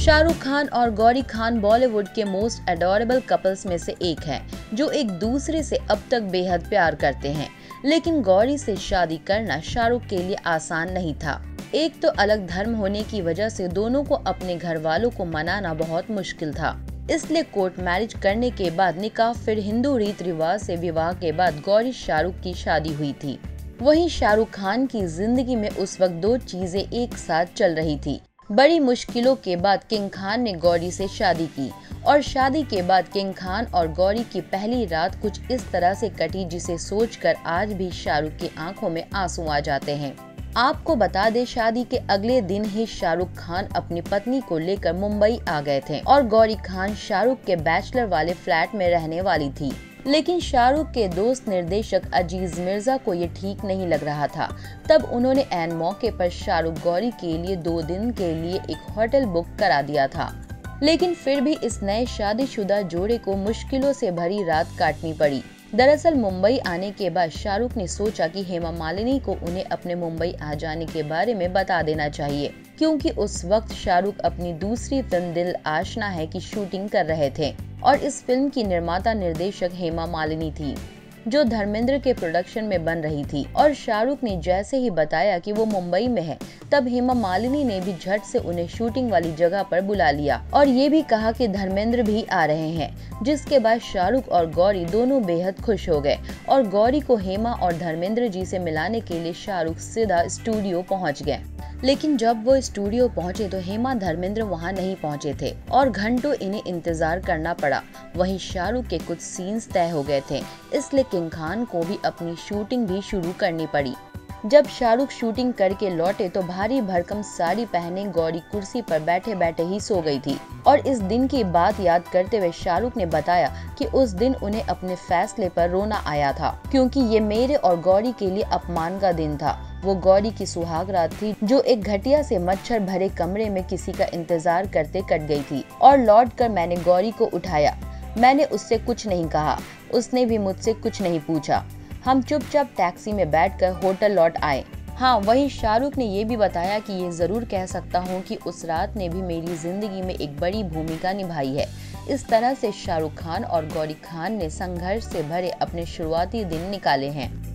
शाहरुख खान और गौरी खान बॉलीवुड के most adorable couples में से एक हैं, जो एक दूसरे से अब तक बेहद प्यार करते हैं। लेकिन गौरी से शादी करना शाहरुख के लिए आसान नहीं था। एक तो अलग धर्म होने की वजह से दोनों को अपने घर वालों को मनाना बहुत मुश्किल था। इसलिए कोर्ट मैरिज करने के बाद निकाह, फिर हिंदू रीत रिवाज से विवाह के बाद गौरी शाहरुख की शादी हुई थी। वहीं शाहरुख खान की जिंदगी में उस वक्त दो चीजें एक साथ चल रही थी। बड़ी मुश्किलों के बाद किंग खान ने गौरी से शादी की और शादी के बाद किंग खान और गौरी की पहली रात कुछ इस तरह से कटी जिसे सोचकर आज भी शाहरुख की आंखों में आंसू आ जाते हैं। आपको बता दें, शादी के अगले दिन ही शाहरुख खान अपनी पत्नी को लेकर मुंबई आ गए थे और गौरी खान शाहरुख के बैचलर वाले फ्लैट में रहने वाली थी। लेकिन शाहरुख के दोस्त निर्देशक अजीज मिर्जा को ये ठीक नहीं लग रहा था। तब उन्होंने ऐन मौके पर शाहरुख गौरी के लिए 2 दिन के लिए एक होटल बुक करा दिया था। लेकिन फिर भी इस नए शादीशुदा जोड़े को मुश्किलों से भरी रात काटनी पड़ी। दरअसल मुंबई आने के बाद शाहरुख ने सोचा कि हेमा मालिनी को उन्हें अपने मुंबई आ जाने के बारे में बता देना चाहिए, क्योंकि उस वक्त शाहरुख अपनी दूसरी फिल्म दिल आशना है की शूटिंग कर रहे थे और इस फिल्म की निर्माता निर्देशक हेमा मालिनी थी, जो धर्मेंद्र के प्रोडक्शन में बन रही थी। और शाहरुख ने जैसे ही बताया कि वो मुंबई में है, तब हेमा मालिनी ने भी झट से उन्हें शूटिंग वाली जगह पर बुला लिया और ये भी कहा कि धर्मेंद्र भी आ रहे हैं। जिसके बाद शाहरुख और गौरी दोनों बेहद खुश हो गए और गौरी को हेमा और धर्मेंद्र जी से मिलाने के लिए शाहरुख सीधा स्टूडियो पहुंच गए। लेकिन जब वो स्टूडियो पहुंचे तो हेमा धर्मेंद्र वहां नहीं पहुंचे थे और घंटों इन्हें इंतजार करना पड़ा। वहीं शाहरुख के कुछ सीन्स तय हो गए थे, इसलिए किंग खान को भी अपनी शूटिंग भी शुरू करनी पड़ी। जब शाहरुख शूटिंग करके लौटे तो भारी भरकम साड़ी पहने गौरी कुर्सी पर बैठे बैठे ही सो गई थी। और इस दिन की बात याद करते हुए शाहरुख ने बताया कि उस दिन उन्हें अपने फैसले पर रोना आया था, क्योंकि ये मेरे और गौरी के लिए अपमान का दिन था। वो गौरी की सुहाग रात थी, जो एक घटिया से मच्छर भरे कमरे में किसी का इंतजार करते कट गई थी। और लौट कर मैंने गौरी को उठाया। मैंने उससे कुछ नहीं कहा, उसने भी मुझसे कुछ नहीं पूछा। हम चुपचाप टैक्सी में बैठकर होटल लौट आए। हाँ, वहीं शाहरुख ने ये भी बताया कि ये जरूर कह सकता हूँ कि उस रात ने भी मेरी जिंदगी में एक बड़ी भूमिका निभाई है। इस तरह से शाहरुख खान और गौरी खान ने संघर्ष से भरे अपने शुरुआती दिन निकाले हैं।